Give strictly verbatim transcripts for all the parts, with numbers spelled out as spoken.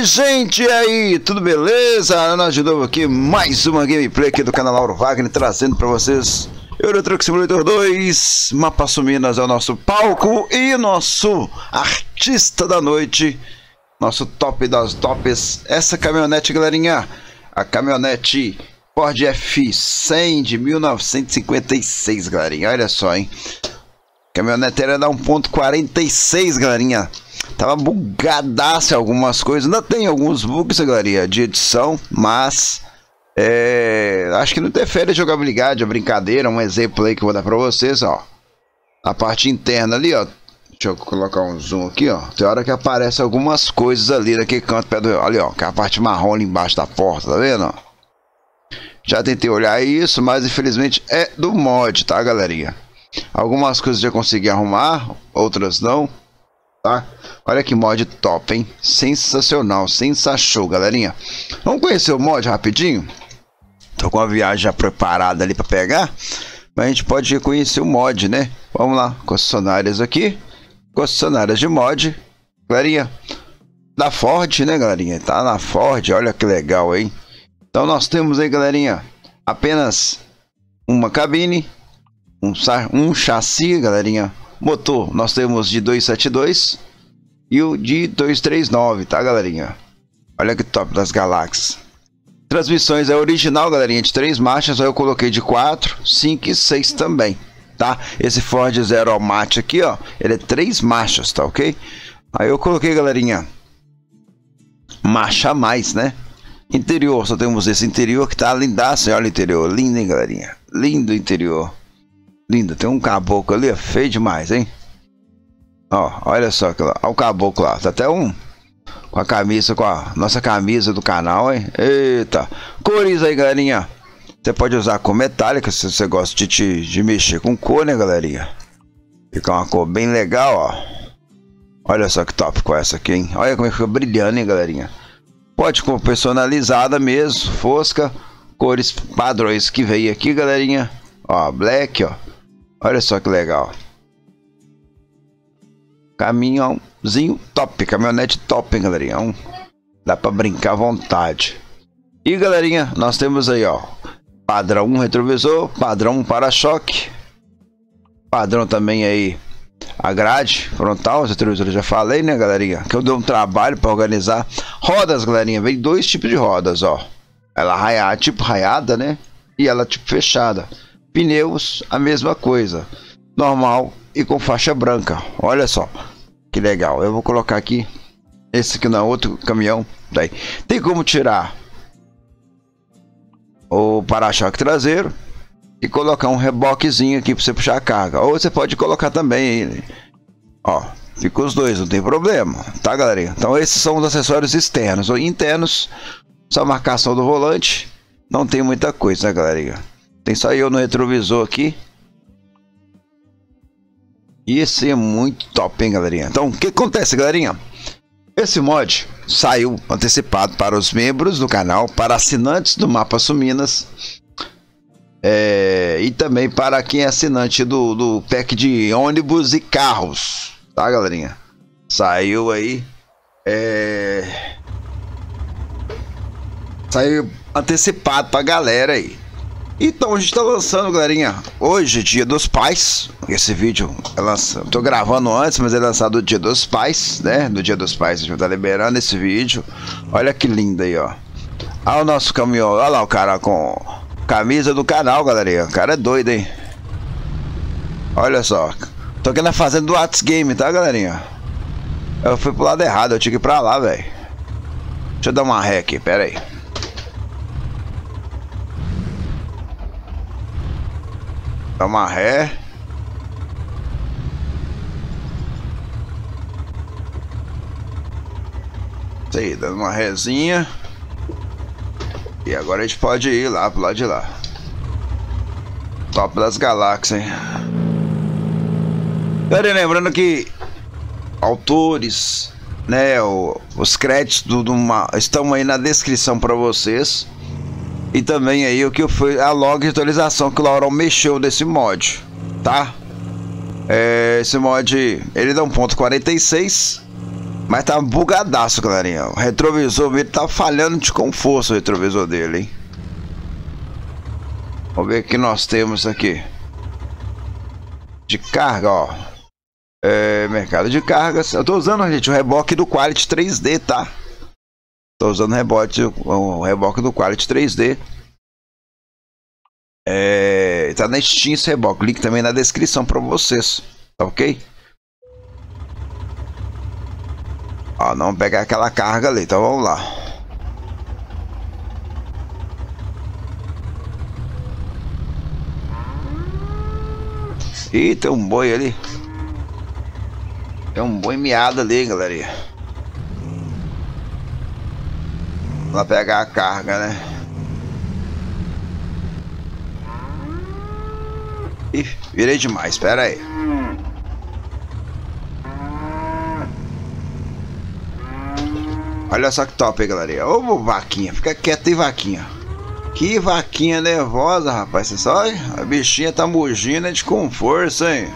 gente, e aí, tudo beleza? Nós de novo aqui, mais uma gameplay aqui do canal Lauro Wagner, trazendo pra vocês Euro Truck Simulator dois. Mapa Suminas é o nosso palco e nosso artista da noite, nosso top das tops, essa caminhonete, galerinha, a caminhonete Ford F cem de mil novecentos e cinquenta e seis, galerinha, olha só, hein. Caminhonete era da um ponto quarenta e seis, galerinha. Tava bugadaço algumas coisas. Ainda tem alguns bugs, galerinha, de edição, mas é, acho que não interfere a jogabilidade, a brincadeira. Um exemplo aí que eu vou dar pra vocês, ó. A parte interna ali, ó. Deixa eu colocar um zoom aqui, ó. Tem hora que aparece algumas coisas ali naquele canto perto do... Ali, ó, que é a parte marrom ali embaixo da porta, tá vendo, ó? Já tentei olhar isso, mas infelizmente é do mod, tá, galerinha? Algumas coisas já consegui arrumar, outras não, tá? Olha que mod top, hein? Sensacional, sensacional, galerinha. Vamos conhecer o mod rapidinho? Tô com a viagem já preparada ali para pegar, mas a gente pode conhecer o mod, né? Vamos lá, concessionárias aqui, concessionárias de mod, galerinha, da Ford, né, galerinha? Tá na Ford, olha que legal, hein? Então nós temos aí, galerinha, apenas uma cabine, Um, um chassi, galerinha. Motor, nós temos de duzentos e setenta e dois e o de duzentos e trinta e nove, tá, galerinha? Olha que top das galáxias. Transmissões é original, galerinha, de três marchas. Aí eu coloquei de quatro, cinco e seis também, tá? Esse Ford Zero Mate aqui, ó, ele é três marchas, tá, ok? Aí eu coloquei, galerinha, marcha a mais, né? Interior, só temos esse interior que tá lindaço. Olha o interior, lindo, hein, galerinha? Lindo interior. Lindo, tem um caboclo ali, feio demais, hein? Ó, olha só aquilo lá, olha o caboclo lá, tá até um com a camisa, com a nossa camisa do canal, hein? Eita, cores aí, galerinha. Você pode usar cor metálica, se você gosta de, te, de mexer com cor, né, galerinha? Fica uma cor bem legal, ó. Olha só que top com essa aqui, hein? Olha como é que fica brilhando, hein, galerinha? Pode com personalizada mesmo, fosca, cores padrões que veio aqui, galerinha. Ó, black, ó. Olha só que legal. Caminhãozinho top. Caminhonete top, hein, galerinha. Um, dá pra brincar à vontade. E, galerinha, nós temos aí, ó, padrão um retrovisor, padrão um para-choque. Padrão também aí a grade frontal. Os retrovisores eu já falei, né, galerinha? Que eu dei um trabalho pra organizar. Rodas, galerinha. Vem dois tipos de rodas, ó. Ela raiada, tipo raiada, né? E ela tipo fechada. Pneus, a mesma coisa, normal e com faixa branca. Olha só que legal. Eu vou colocar aqui esse aqui na outro caminhão. Daí tem como tirar o para-choque traseiro e colocar um reboquezinho aqui para você puxar a carga. Ou você pode colocar também, ó, fica os dois, não tem problema, tá, galerinha? Então esses são os acessórios externos. Ou internos, só a marcação do volante. Não tem muita coisa, né, galerinha? Tem só eu no retrovisor aqui. E esse é muito top, hein, galerinha? Então, o que acontece, galerinha? Esse mod saiu antecipado para os membros do canal, para assinantes do Mapa Suminas, é, e também para quem é assinante do, do pack de ônibus e carros, tá, galerinha? Saiu aí. É... Saiu antecipado pra galera aí. Então a gente tá lançando, galerinha, hoje, dia dos pais. Esse vídeo é lançado, tô gravando antes, mas é lançado do dia dos pais, né? Do dia dos pais a gente vai estar liberando esse vídeo. Olha que lindo aí, ó. Olha o nosso caminhão, olha lá o cara com camisa do canal, galerinha. O cara é doido, hein? Olha só. Tô aqui na fazenda do Whats Game, tá, galerinha? Eu fui pro lado errado, eu tinha que ir pra lá, velho. Deixa eu dar uma ré aqui, pera aí. Dá uma ré. Isso aí, dando uma rézinha. E agora a gente pode ir lá pro lado de lá. Top das galáxias, hein? Galera, lembrando que autores, né, o, os créditos do, do uma, estão aí na descrição para vocês. E também aí o que foi a log de atualização que o Laurão mexeu nesse mod, tá? É, esse mod, ele dá um ponto quarenta e seis Mas tá bugadaço, galerinha. O retrovisor dele tá falhando de com força, o retrovisor dele, hein? Vamos ver o que nós temos aqui. De carga, ó. É, mercado de cargas. Eu tô usando, gente, o reboque do Quality três D, tá? Tô usando o reboque, o reboque do Quality três D. É, tá na Steam esse reboque. Link também na descrição pra vocês. Tá ok? Ó, não pegar aquela carga ali. Então vamos lá. Ih, tem um boi ali. Tem um boi miado ali, galerinha. Vamos lá pegar a carga, né? Ih, virei demais, espera aí. Olha só que top aí, galerinha. Ô, vaquinha, fica quieta aí, vaquinha. Que vaquinha nervosa, rapaz. Você só, a bichinha tá mugindo de com força, hein?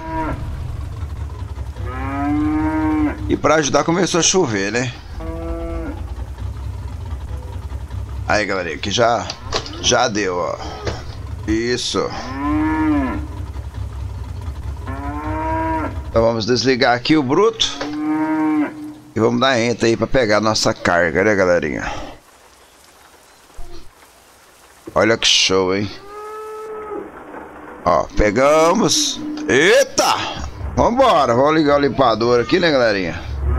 E pra ajudar começou a chover, né? Aí, galerinha, que já já deu, ó. Isso. Então vamos desligar aqui o bruto. E vamos dar enter aí pra pegar a nossa carga, né, galerinha? Olha que show, hein? Ó, pegamos. Eita! Vambora, vamos ligar o limpador aqui, né, galerinha?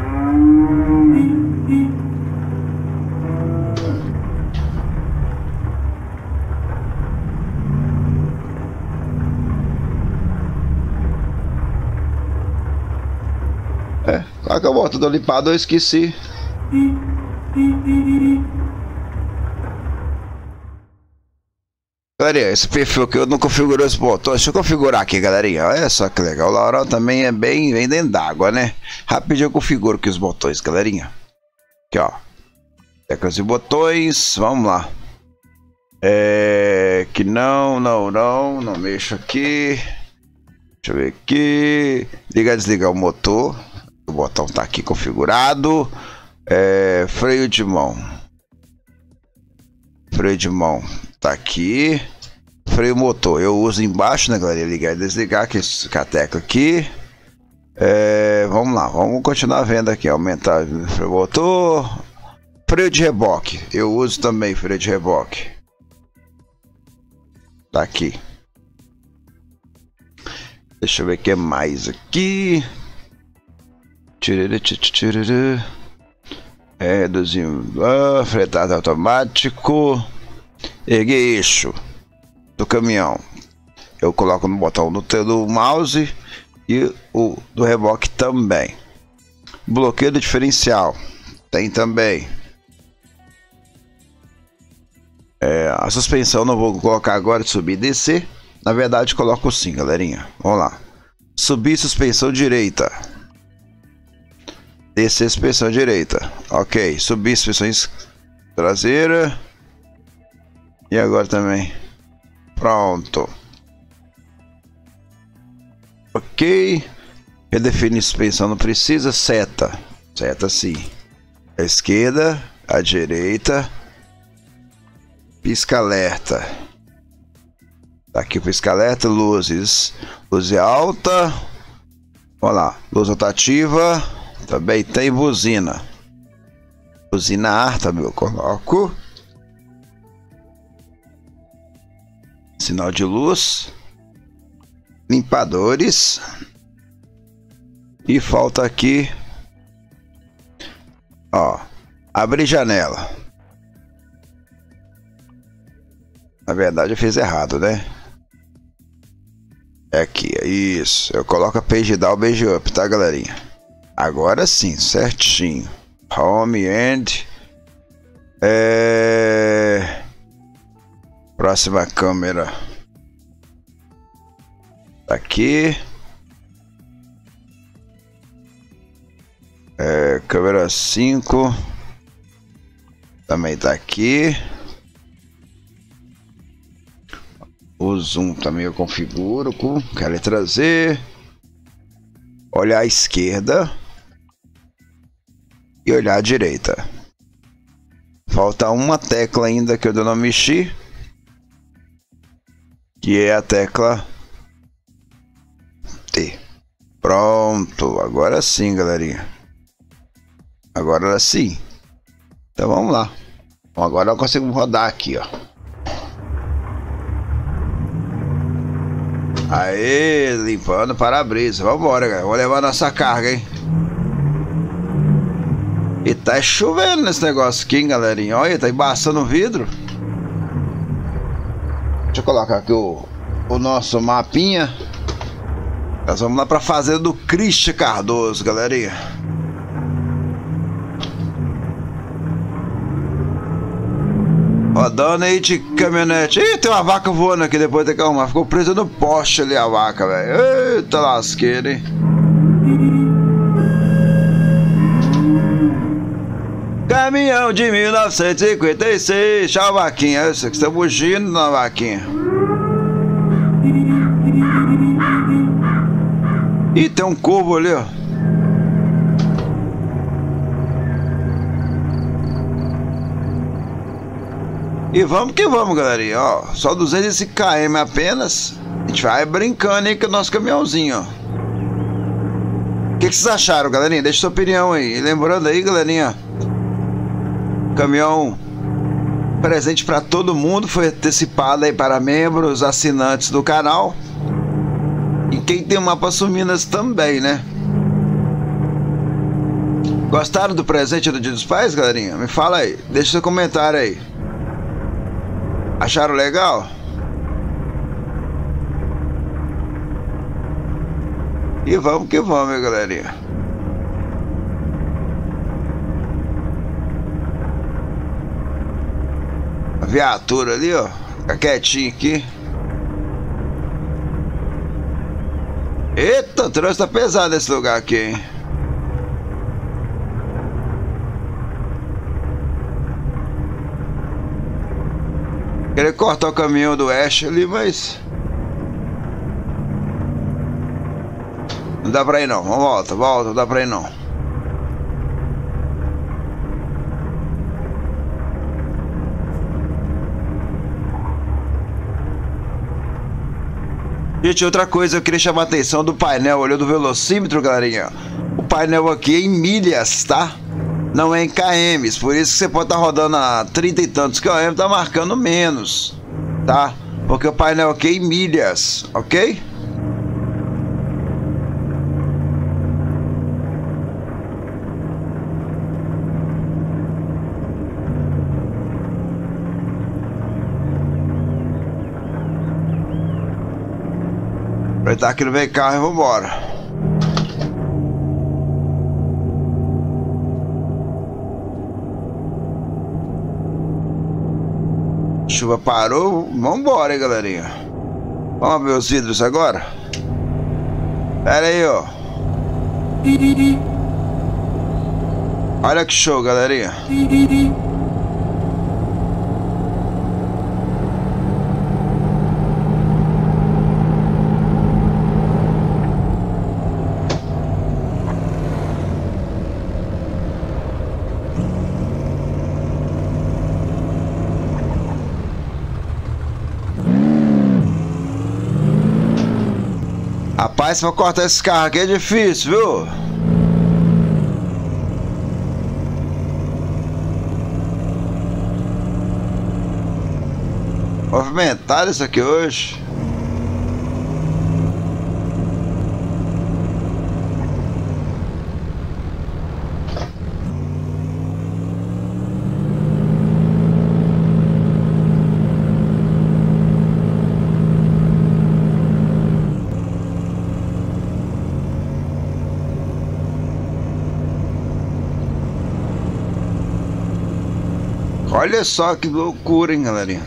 É, lá que eu boto do limpador, eu esqueci. Galerinha, esse perfil que eu não configurou esse botão. Deixa eu configurar aqui, galerinha. Olha só que legal. O Laurão também é bem, bem dentro d'água, né? Rapidinho eu configuro aqui os botões, galerinha. Aqui, ó. Teclas e botões. Vamos lá. É... Que não, não, não. Não mexo aqui. Deixa eu ver aqui. Ligar e desligar o motor. O botão tá aqui configurado. É... Freio de mão. Freio de mão tá aqui. Freio motor eu uso embaixo, né, galera? Ligar e desligar aqui, com a tecla aqui. É, vamos lá, vamos continuar vendo aqui. Aumentar o freio motor. Freio de reboque eu uso também, freio de reboque tá aqui. Deixa eu ver o que mais aqui. É, reduzir ah, fretado automático. Erguer eixo do caminhão. Eu coloco no botão do, do mouse e o do reboque também. Bloqueio do diferencial tem também. É, a suspensão não vou colocar agora de subir e descer. Na verdade coloco sim, galerinha. Vamos lá. Subir suspensão direita. Descer suspensão direita. Ok. Subir suspensão traseira. E agora também. Pronto. Ok. Redefinir suspensão não precisa. Seta. Seta sim. A esquerda. A direita. Pisca alerta. Tá aqui o pisca alerta. Luzes. Luz alta. Vamos lá. Luz rotativa. Também tem buzina. Buzina ar também eu coloco. Sinal de luz. Limpadores. E falta aqui. Ó. Abrir janela. Na verdade eu fiz errado, né? É aqui, é isso. Eu coloco a page down, page up, tá, galerinha? Agora sim, certinho. Home and é... próxima câmera. Tá aqui. É, câmera cinco. Também tá aqui. O zoom também eu configuro com a letra Z. Olhar à esquerda. e olhar à direita. Falta uma tecla ainda que eu não mexi, que é a tecla T. Pronto, agora sim, galerinha. Agora sim. Então vamos lá. Agora eu consigo rodar aqui, ó. Aê, limpando o para-brisa. Vambora, galera. Vou levar nossa carga, hein. E tá chovendo nesse negócio aqui, hein, galerinha. Olha, tá embaçando o vidro. Deixa eu colocar aqui o, o nosso mapinha. Nós vamos lá pra fazenda do Christian Cardoso, galerinha. Rodando aí de caminhonete. Ih, tem uma vaca voando aqui, depois tem que arrumar. Ficou presa no poste ali a vaca, velho. Eita lasqueira, hein. Caminhão de mil novecentos e cinquenta e seis. Tchau, vaquinha. Você que está bugindo na vaquinha. Ih, tem um corvo ali, ó. E vamos que vamos, galerinha, ó. Só duzentos e cinco quilômetros apenas. A gente vai brincando aí com o nosso caminhãozinho, ó. O que, que vocês acharam, galerinha? Deixa sua opinião aí. E lembrando aí, galerinha, caminhão presente para todo mundo. Foi antecipado aí para membros, assinantes do canal. E quem tem o Mapa Suminas também, né? Gostaram do presente do Dia dos Pais, galerinha? Me fala aí. Deixa seu comentário aí. Acharam legal? E vamos que vamos, minha galerinha. A viatura ali, ó. Fica quietinho aqui. Eita, o trânsito tá pesado nesse lugar aqui, hein? Queria cortar o caminhão do Ash ali, mas não dá pra ir não. Vamos, volta, volta, não dá pra ir não. Gente, outra coisa, eu queria chamar a atenção do painel, olhou do velocímetro, galerinha. O painel aqui é em milhas, tá? Não é em kms, por isso que você pode estar tá rodando a trinta e tantos km, tá marcando menos, tá? Porque o painel aqui é em milhas, ok? Aproveitar que não vem carro e vambora. Chuva parou, vambora, hein, galerinha. Vamos ver os vidros agora. Pera aí, ó. Olha que show, galerinha. Rapaz, pra cortar esse carro aqui é difícil, viu? Movimentado isso aqui hoje. Olha só que loucura, hein, galerinha.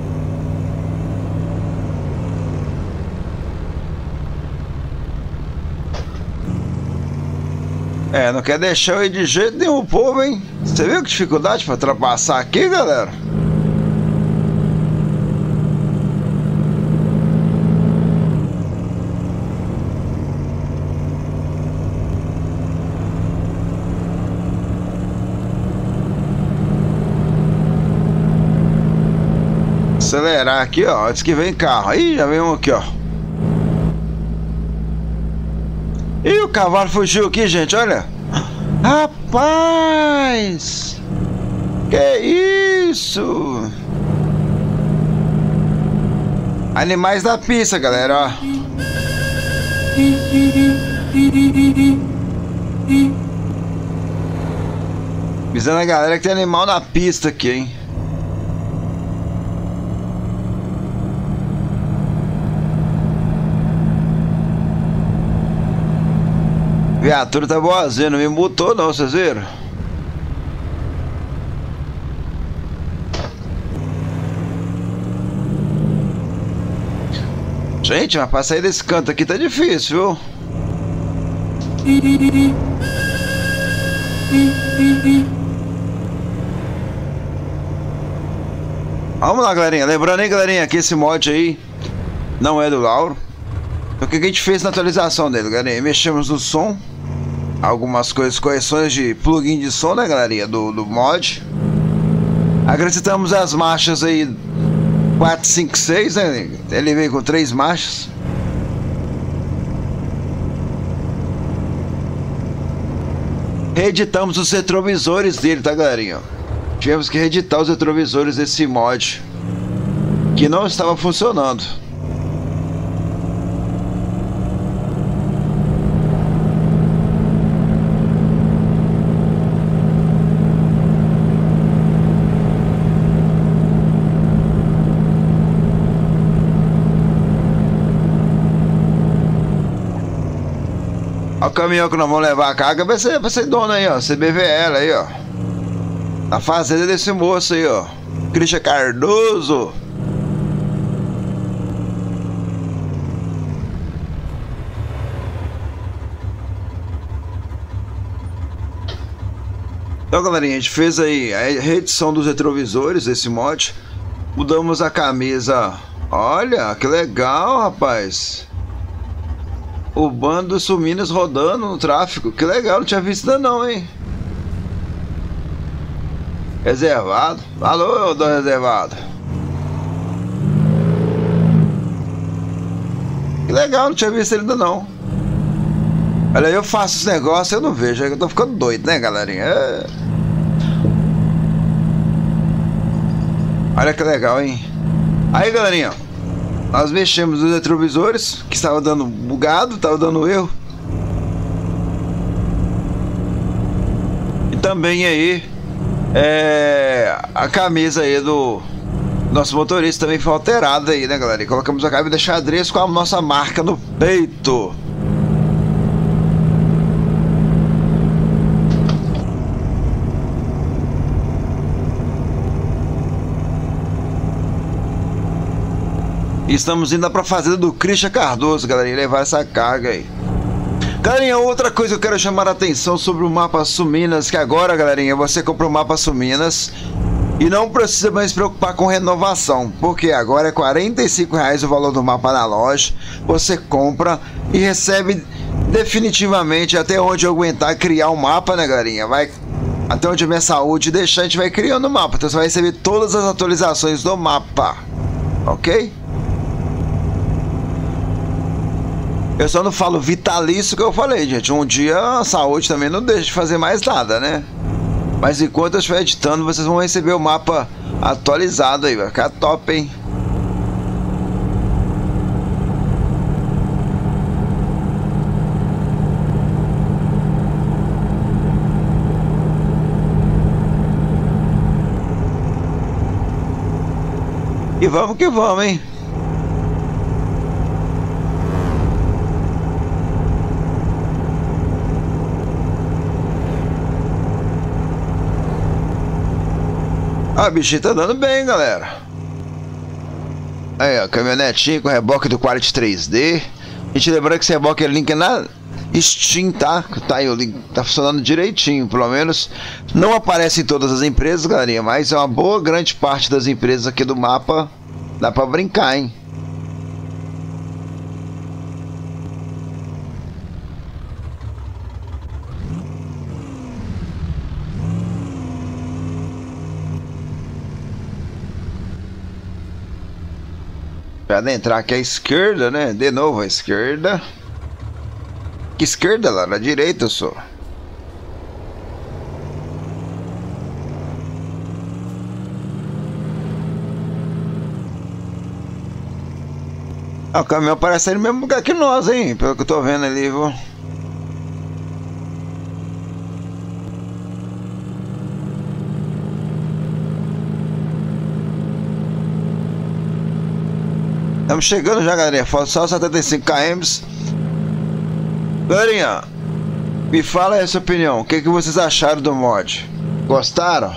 É, não quer deixar eu ir de jeito nenhum, o povo, hein? Você viu que dificuldade para ultrapassar aqui, galera? Acelerar aqui, ó. Antes que vem carro. Aí já vem um aqui, ó. Ih, o cavalo fugiu aqui, gente, olha. Rapaz! Que isso? Animais da pista, galera, ó. Avisando a galera que tem animal na pista aqui, hein? Viatura tá boazinha, não me mutou não, vocês viram? Gente, mas pra sair desse canto aqui tá difícil, viu? Vamos lá, galerinha. Lembrando aí, galerinha, que esse mod aí não é do Lauro. Então o que a gente fez na atualização dele, galerinha? Mexemos no som. Algumas coisas, correções de plugin de som, né, galerinha, do, do mod. Acrescentamos as marchas aí quatro, cinco, seis, né? Ele veio com três marchas. Reeditamos os retrovisores dele, tá, galerinha? Tivemos que reeditar os retrovisores desse mod que não estava funcionando. Olha o caminhão que nós vamos levar a carga, vai ser, vai ser dono aí, ó, C B V L aí, ó. Na fazenda desse moço aí, ó, Christian Cardoso. Então, galerinha, a gente fez aí a reedição dos retrovisores desse mod. Mudamos a camisa. Olha, que legal, rapaz. O bando dos Suminas rodando no tráfego. Que legal, não tinha visto ainda não, hein? Reservado. Alô, do reservado. Que legal, não tinha visto ele ainda não. Olha, eu faço esse negócio, eu não vejo. Eu tô ficando doido, né, galerinha? É... Olha que legal, hein? Aí, galerinha, nós mexemos nos retrovisores, que estava dando bugado, estava dando erro. E também aí, é, a camisa aí do nosso motorista também foi alterada aí, né, galera? E colocamos a camisa de xadrez com a nossa marca no peito. E estamos indo para a fazenda do Christian Cardoso, galera, e levar essa carga aí. Galerinha, outra coisa que eu quero chamar a atenção sobre o mapa Suminas, que agora, galerinha, você compra o mapa Suminas e não precisa mais se preocupar com renovação, porque agora é quarenta e cinco reais o valor do mapa na loja. Você compra e recebe definitivamente até onde eu aguentar criar um mapa, né, galerinha? Vai até onde a minha saúde deixar, a gente vai criando o mapa. Então você vai receber todas as atualizações do mapa, ok? Eu só não falo vitalício que eu falei, gente. Um dia a saúde também não deixa de fazer mais nada, né? Mas enquanto eu estiver editando, vocês vão receber o mapa atualizado aí. Vai ficar top, hein? E vamos que vamos, hein? Ah, bichinho tá andando bem, galera. Aí, ó, caminhonetinha com reboque do Quality três D. A gente lembrando que esse reboque é link na Steam, tá? Tá aí, o link tá funcionando direitinho. Pelo menos não aparece em todas as empresas, galerinha, mas é uma boa grande parte das empresas aqui do mapa. Dá pra brincar, hein? Pra adentrar aqui à esquerda, né? De novo à esquerda. Que esquerda lá? Na direita, só. Ah, o caminhão parece ser no mesmo lugar que nós, hein? Pelo que eu tô vendo ali, viu? Estamos chegando já, galerinha. Falta só setenta e cinco quilômetros. Galerinha, me fala essa opinião. O que, que vocês acharam do mod? Gostaram?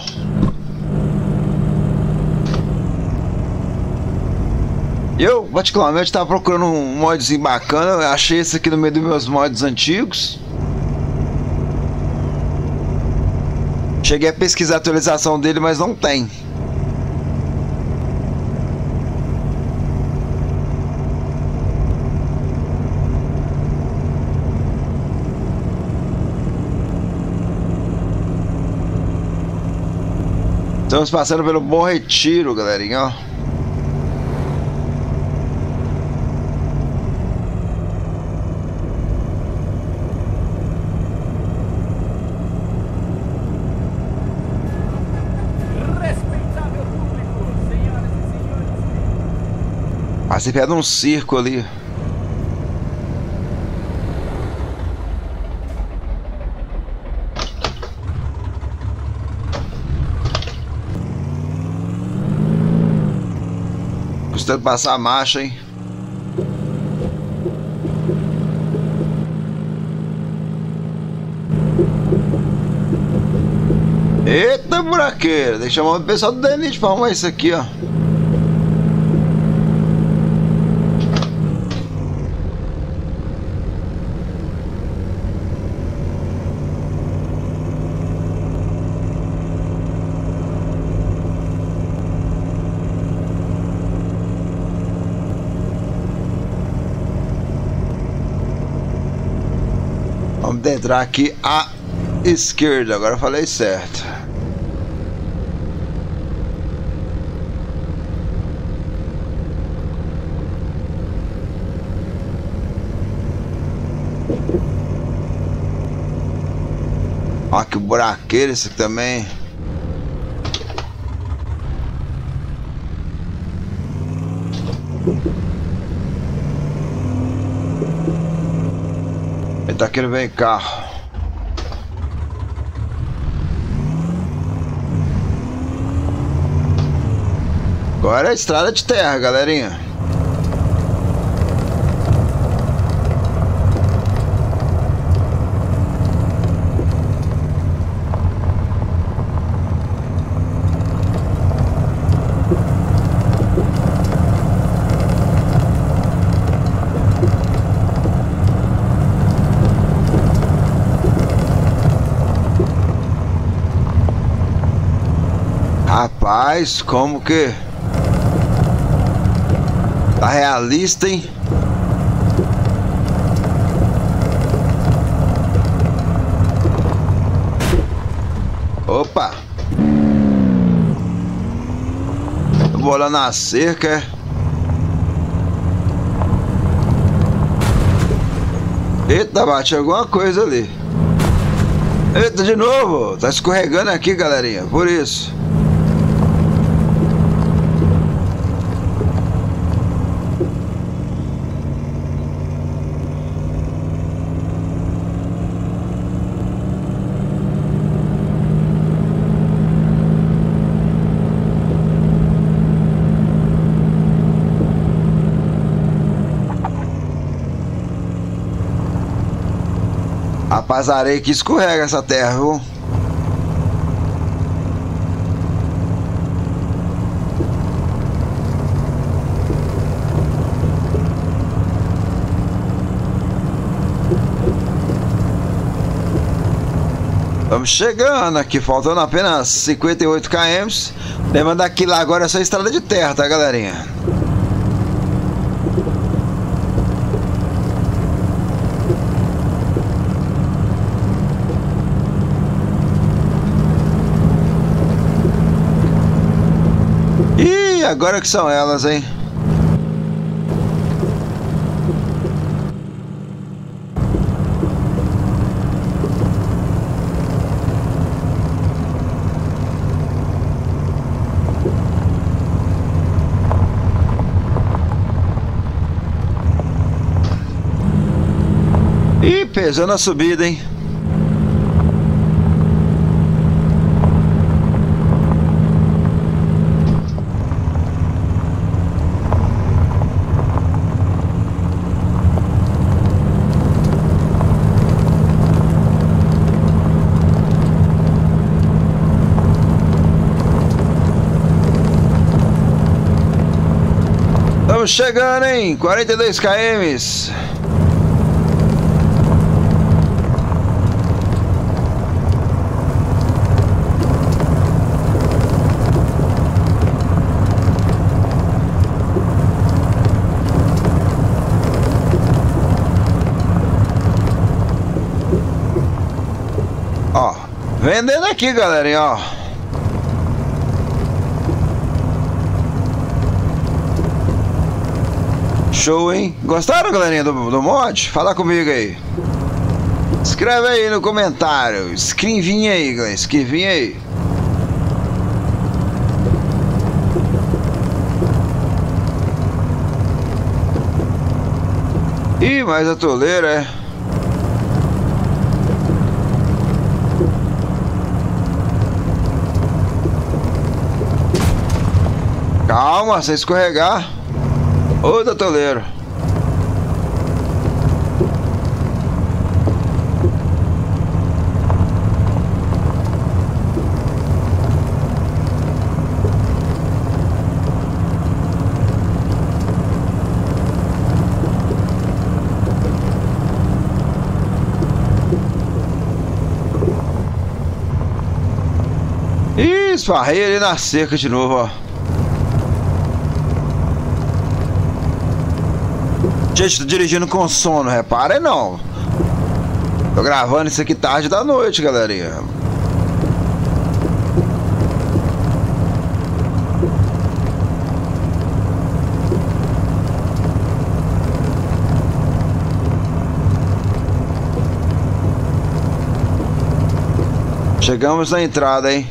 Eu, particularmente, estava procurando um modzinho bacana. Eu achei esse aqui no meio dos meus mods antigos. Cheguei a pesquisar a atualização dele, mas não tem. Estamos passando pelo Bom Retiro, galerinha, ó. Respeitável público, senhoras e senhores. Ah, você pega um circo ali. Custando passar a marcha, hein? Eita, buraqueira! Deixa eu chamar o pessoal do D N I pra arrumar isso aqui, ó. Vamos entrar aqui à esquerda, agora eu falei certo. Olha que buraqueiro esse aqui também. Ele tá querendo ver carro. Agora é estrada de terra, galerinha. Rapaz, como que tá realista, hein? Opa! Vou lá na cerca. Eita, bate alguma coisa ali. Eita, de novo! Tá escorregando aqui, galerinha, por isso. Rapaz, areia que escorrega essa terra, viu? Estamos chegando aqui, faltando apenas cinquenta e oito quilômetros. Lembra daqui lá agora é só estrada de terra, tá, galerinha? Ih, agora que são elas, hein? pesando a subida, hein? Estamos chegando, hein? quarenta e dois quilômetros. Ó, vendendo aqui, galerinha, ó. Show, hein? Gostaram, galerinha, do, do mod? Fala comigo aí. Escreve aí no comentário. Escrevinha aí, galera. Escrevinha aí. Ih, mais a toleira, é. Calma, sem escorregar. Ô, da toleira. Ih, esfarrei ali na cerca de novo, ó. Gente, tô dirigindo com sono, repara não. Tô gravando isso aqui tarde da noite, galerinha. Chegamos na entrada, hein?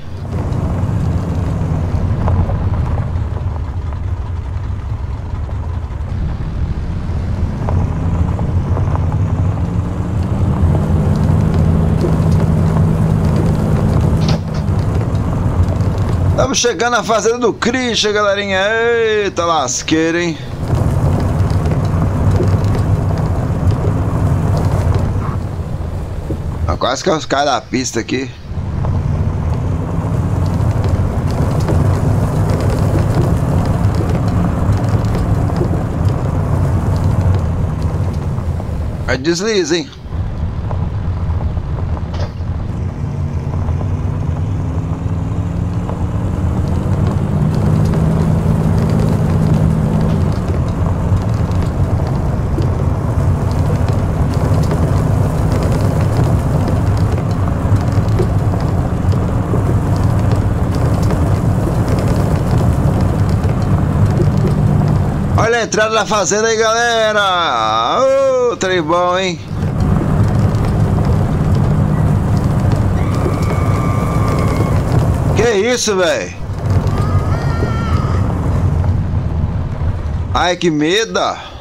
Estamos chegando na fazenda do Christian, galerinha. Eita lasqueira, hein? Ah, quase que eu caio da pista aqui. Aí desliza, hein? Olha a entrada da fazenda aí, galera! Ô, oh, trem bom, hein? Que isso, velho? Ai, que medo!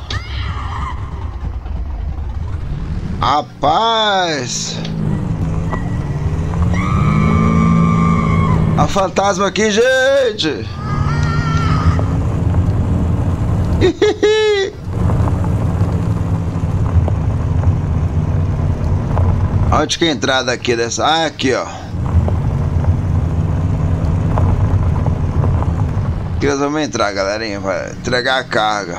Rapaz! A fantasma aqui, gente! Onde que é a entrada aqui dessa? Ah, aqui, ó. Aqui nós vamos entrar, galerinha, para entregar a carga.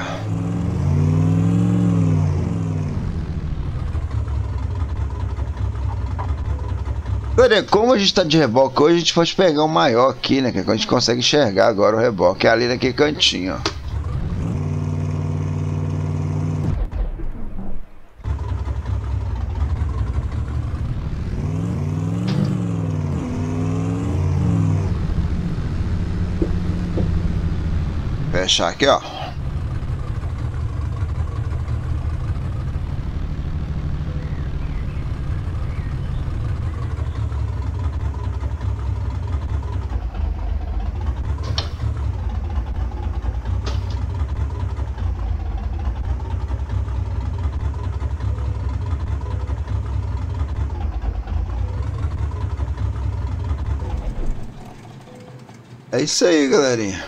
Galera, como a gente tá de reboque hoje, a gente pode pegar o maior aqui, né? Que a gente consegue enxergar agora o reboque. É ali naquele cantinho, ó. Fechar aqui, ó. É isso aí, galerinha.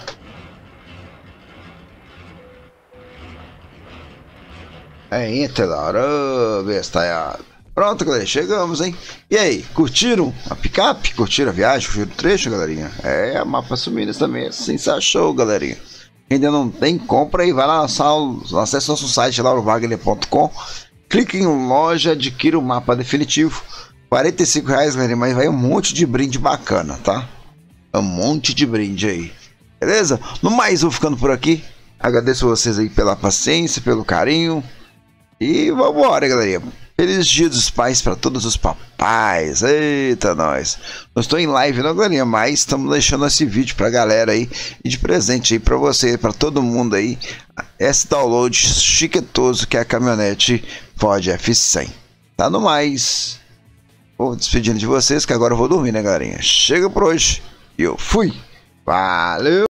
É Interlar, bestalhada. Pronto, galera, chegamos, hein? E aí, curtiram a picape? Curtiram a viagem? Curtiram o trecho, galerinha? É, mapa Suminas também é sensacional, galerinha. Quem ainda não tem, compra aí, vai lá acesse nosso site lauro wagner ponto com, clique em loja, adquira o mapa definitivo. quarenta e cinco reais, galerinha, mas vai um monte de brinde bacana, tá? Um monte de brinde aí. Beleza? No mais, vou ficando por aqui. Agradeço vocês aí pela paciência, pelo carinho. E vambora, galerinha. Feliz Dia dos Pais para todos os papais. Eita, nós. Não estou em live não, galerinha, mas estamos deixando esse vídeo pra galera aí. E de presente aí pra você, pra todo mundo aí. Esse download chiquetoso que é a caminhonete Ford F cem. Tá no mais. Vou despedindo de vocês que agora eu vou dormir, né, galerinha? Chega por hoje. E eu fui. Valeu.